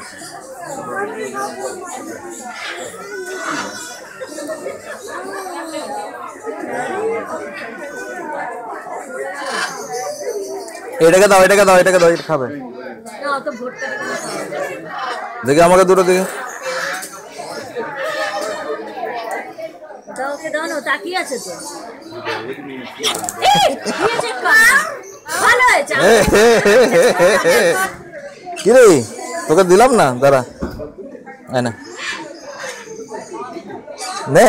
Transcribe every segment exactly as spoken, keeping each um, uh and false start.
এটাকে দাও এটাকে দাও এটাকে দাও এটা খাবে দেখি আমাকে দুটো দিকে দাও কে দাও না তাকিয়ে আছে তো কি রে তোকে দিলাম না দাঁড়া না নে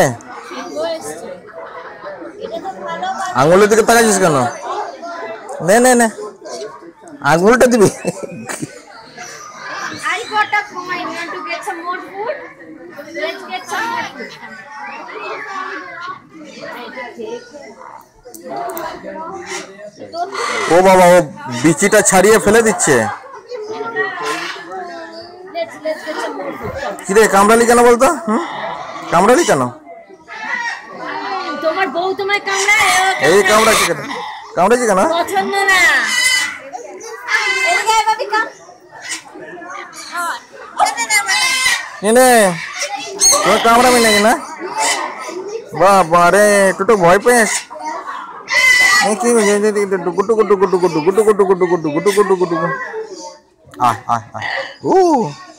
আঙুলের দিকে তাকাইছিস কেন নে নে নে আঙুলটা দিবি ও বাবা ও বিচিটা ছাড়িয়ে ফেলে দিচ্ছে কি রে কামড়ালি কেন বলতো হুম কামড়ালি কেন তোমার বউ তোমায় কামড়ায় এই কামড়াচ্ছে কেন কামড়াচ্ছে কেন পছন্দ না এদিকে আয় বাবি কাম নে তোর কামড়াবি নাকি না বাবা রে তুই তো ভয় পেয়েছ কি গুটু গুটু গুটু গুটু গুটু গুটু গুটু গুটু গুটু গুটু গুটু আয় আয় আয় ও